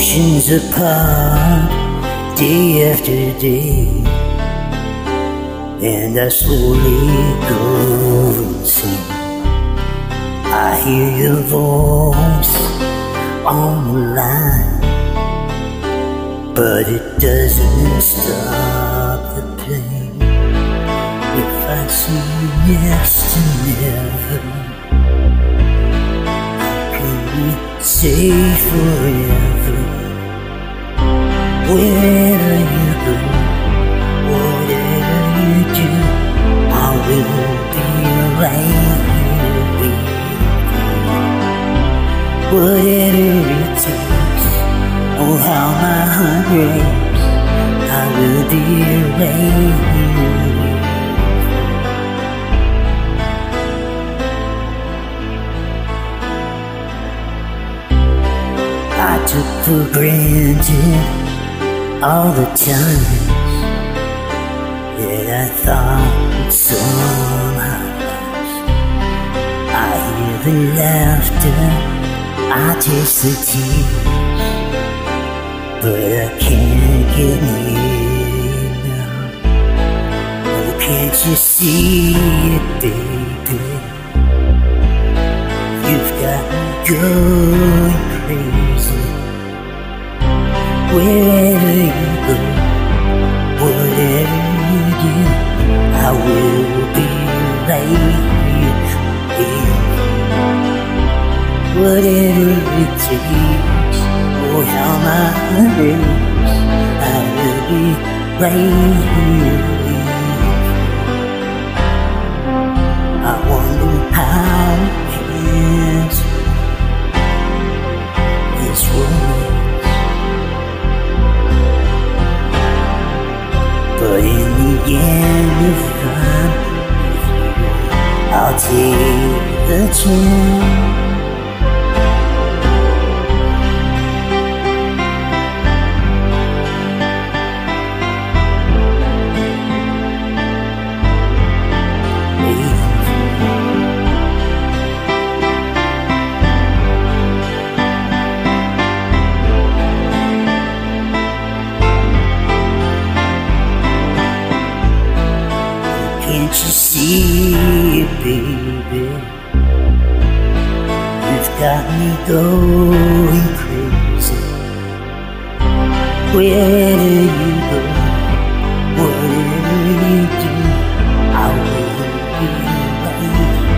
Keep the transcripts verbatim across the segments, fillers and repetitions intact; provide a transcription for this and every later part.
oceans apart, day after day, and I slowly go insane. I hear your voice on the line, but it doesn't stop the pain. If I see you next to never, can we say forever? Wherever you go, whatever you do, I will be right here with you. Whatever it takes, oh how my heart breaks, I will be right here with you. I took for granted all the times that I thought would somehow last. I hear the laughter, I taste the tears, but I can't get near now. Oh, can't you see it, baby? You've got me going crazy. Wherever you go, whatever you do, I will be right here with you. Whatever it takes, oh how my heart breaks, I will be right here with you. I wonder how it feels, this romance. But in the end, if I'm with you, I'll take the chance. Can't you see it, baby? You've got me going crazy. Wherever you go, whatever you do, I will be right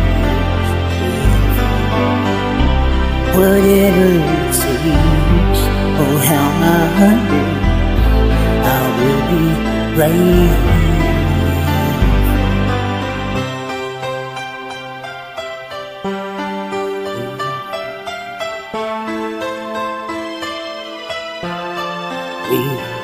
here. Whatever it takes, oh how my heart breaks, I will be right here. We